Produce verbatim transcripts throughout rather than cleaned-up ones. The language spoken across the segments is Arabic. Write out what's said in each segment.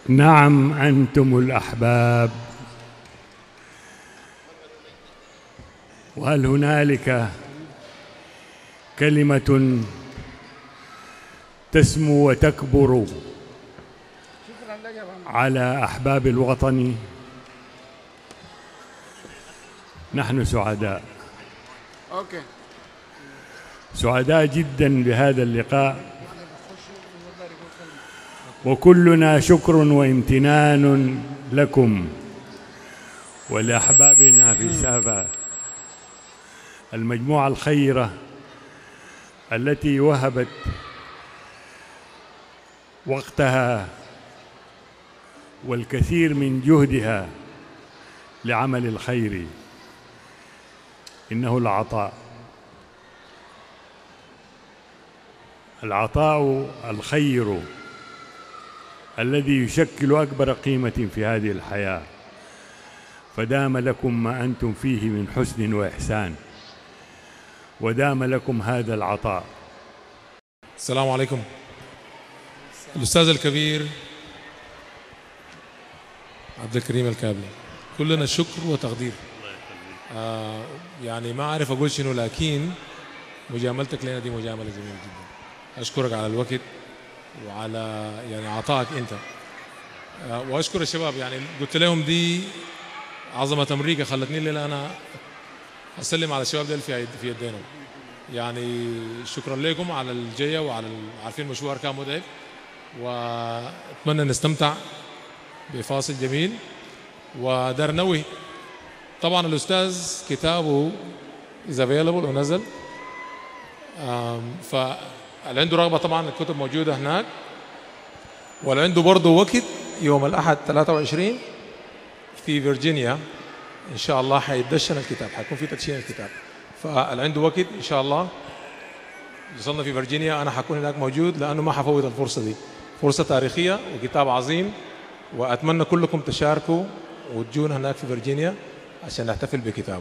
نعم أنتم الأحباب. وهل هنالك كلمة تسمو وتكبر على أحباب الوطن؟ نحن سعداء سعداء جدا بهذا اللقاء، وكلنا شكر وامتنان لكم ولأحبابنا في سابا، المجموعة الخيرة التي وهبت وقتها والكثير من جهدها لعمل الخير. إنه العطاء، العطاء الخير الذي يشكل أكبر قيمة في هذه الحياة، فدام لكم ما أنتم فيه من حسن وإحسان، ودام لكم هذا العطاء. السلام عليكم. الأستاذ الكبير عبد الكريم الكابلي، كلنا شكر وتقدير. آه يعني ما أعرف أقول شنو، لكن مجاملتك لنا دي مجاملة جميلة جدا. أشكرك على الوقت وعلى يعني عطائك أنت، آه وأشكر الشباب. يعني قلت لهم دي عظمة أمريكا خلتني اللي أنا أسلم على الشباب دول في في يدينهم. يعني شكرا لكم على الجاية وعلى عارفين مشوار كان متعب، وأتمنى نستمتع بفاصل جميل. ودار نوي طبعا الأستاذ كتابه is available ونزل، فاللي عنده رغبة طبعا الكتب موجودة هناك، واللي عنده برضه وقت يوم الأحد ثلاثة وعشرين في فيرجينيا إن شاء الله حيدشن الكتاب، حيكون في تدشين الكتاب. فاللي عنده وقت إن شاء الله وصلنا في فيرجينيا، أنا حكون هناك موجود لأنه ما حفوت الفرصة دي، فرصة تاريخية وكتاب عظيم، وأتمنى كلكم تشاركوا وتجون هناك في فيرجينيا عشان نحتفل بكتابه.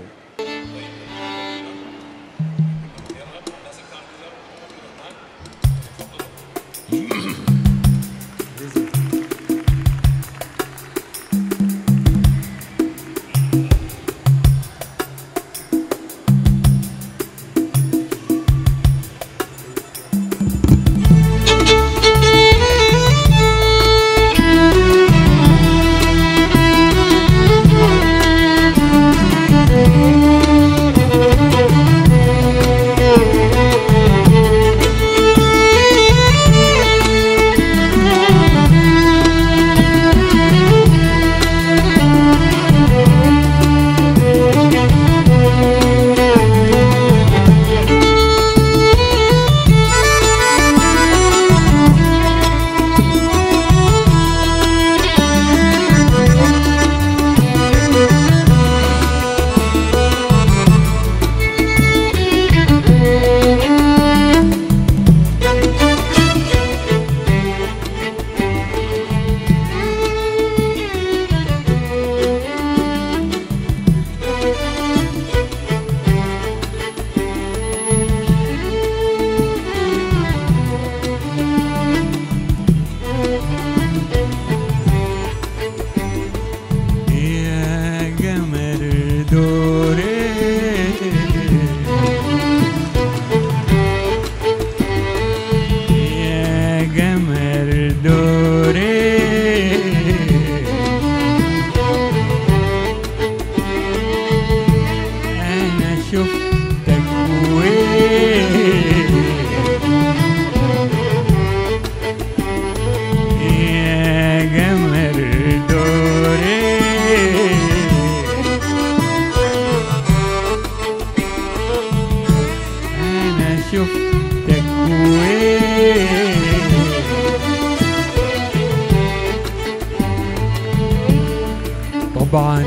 طبعا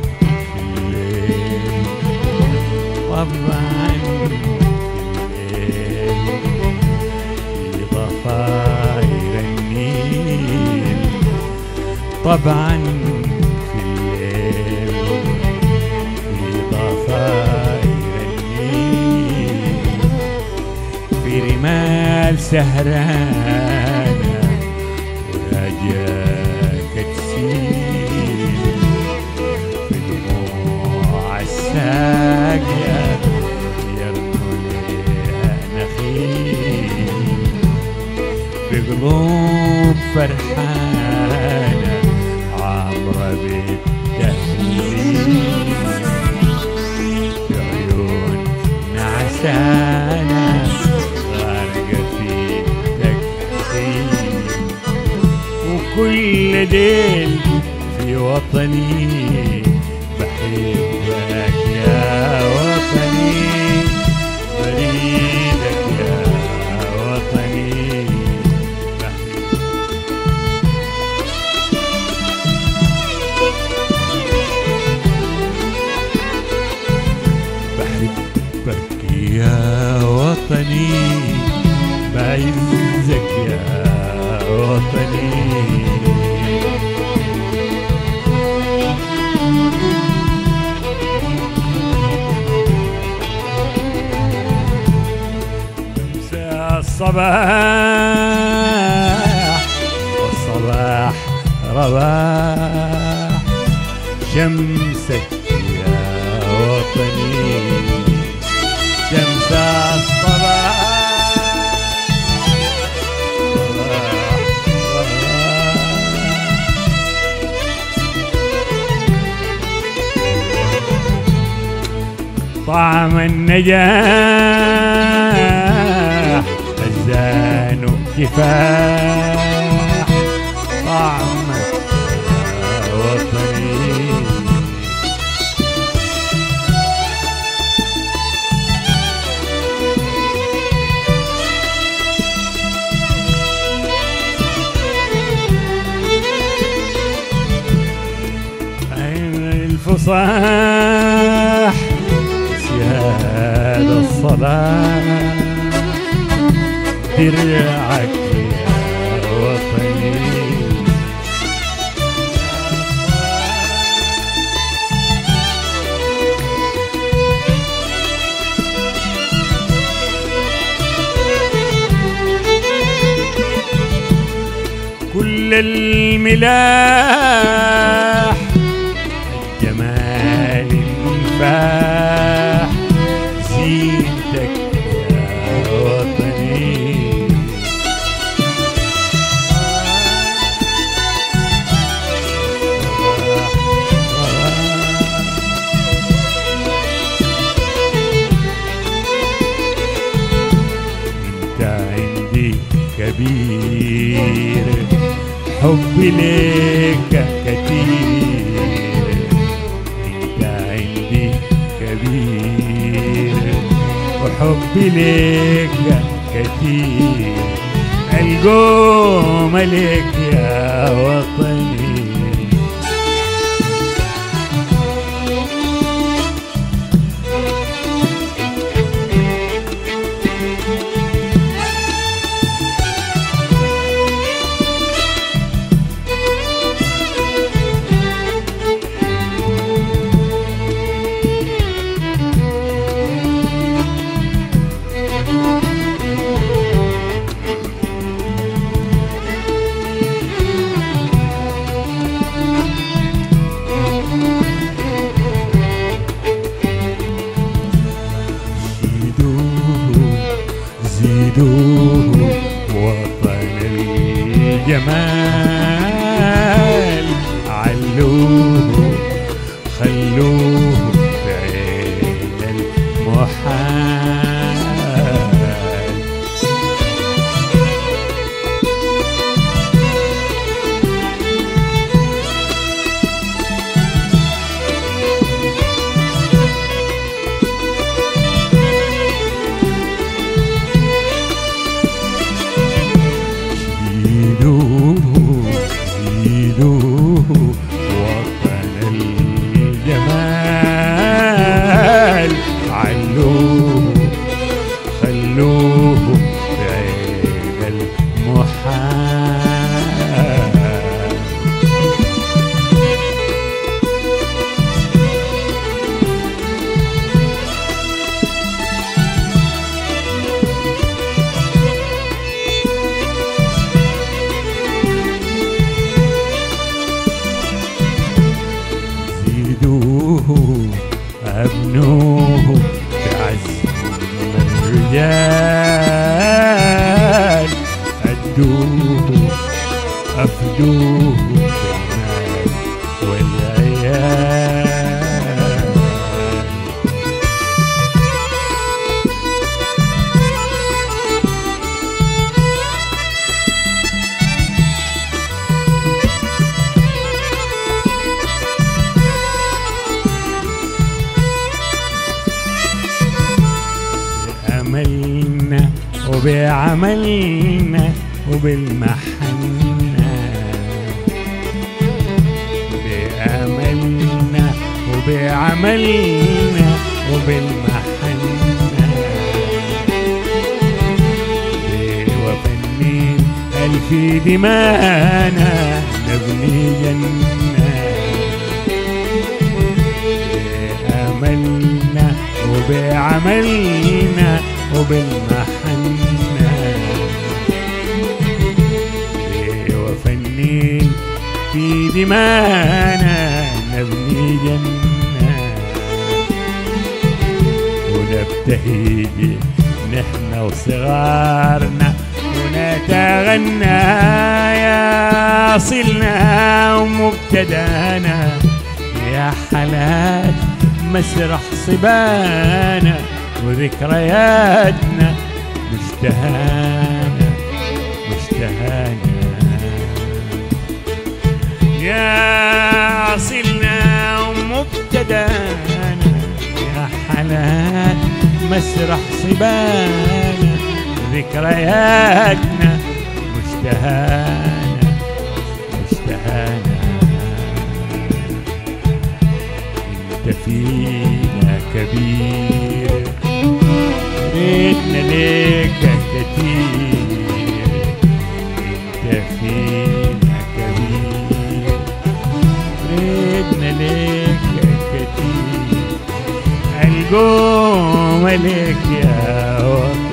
طبعا في ضفاير النيل، طبعا في الليل في ضفاير النيل، في رمال سهرانة ورجاك يسيل في دموع الساقية يرنو ليها نخيل بقلوب فرحانة عامرة بالتهليل بعيون نعسانة غارقة في تكحيل وكل ليل في وطني بحبك يا وطني بريدك يا وطني بحبك يا وطني بعزك يا وطني الصباح والصباح رباح شمسك يا وطني شمس الصباح طعم النجاح الزان كفاح طعمك يا وطني الفصاح سياد الصلاح درعك يا وطني كل الملاح الجمال انفاح زينتك يا وطني انت عندي كبير حبي ليك كتير انت عندي كبير وحبي ليك كتير القوم ليك يا وطني زيدوه وطن الجمال علوه خلوه بعين المحال زيدوه أفدوه أفدوه بالمال والعيال. بأملنا وبعملنا وبالمحنة، بأملنا وبعملنا وبالمحنة، وفنين ألف دمانا نبني جنة، بأملنا وبعملنا وبالمحنة، وفنين في دمانا نبني جنة، ونبتهج نحن وصغارنا ونتغنى يا صلنا ومبتدانا، يا حالات مسرح صبانا وذكرياتنا مشتهانا مشتهانا، يا صلنا ومبتدانا، يا حالات مسرح صبانا ذكرياتنا مشتهانا مشتهانا. انت فينا كبير ريتنا ليك كتير، انت فينا كبير ريتنا ليك كتير، القوم ليك يا وطن